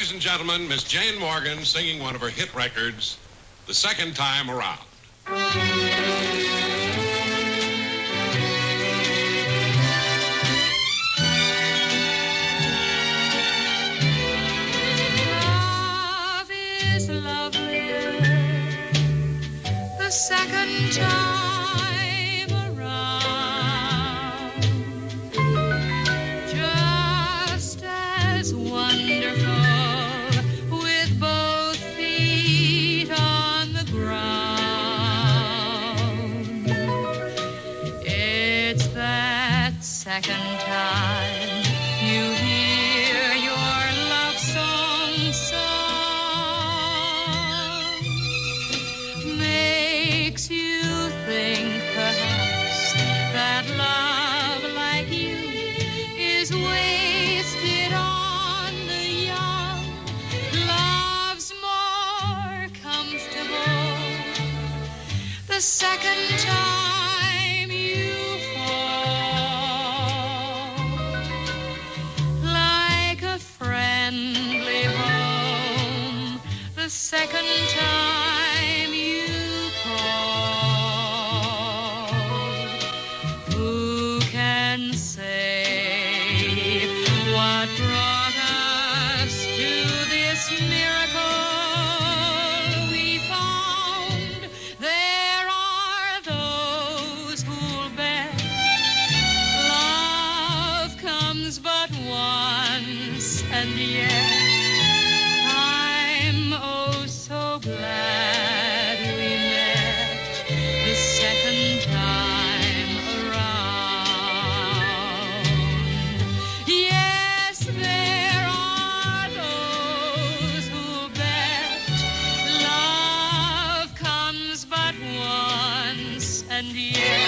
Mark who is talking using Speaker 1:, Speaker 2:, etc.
Speaker 1: Ladies and gentlemen, Miss Jane Morgan singing one of her hit records, The Second Time Around.
Speaker 2: Love is lovely the second time around, just as wonderful with both feet on the ground. It's that second time you hear your love song sung, makes you think perhaps that love like you is wasted on the young. Love's more comfortable the second time you fall, like a friendly home the second time you call. Who can say what brought us to this miracle we found? There are those who'll bet love comes but once, and yet I'm oh so glad we met the second time around. Yes, there are those who bet love comes but once, and yet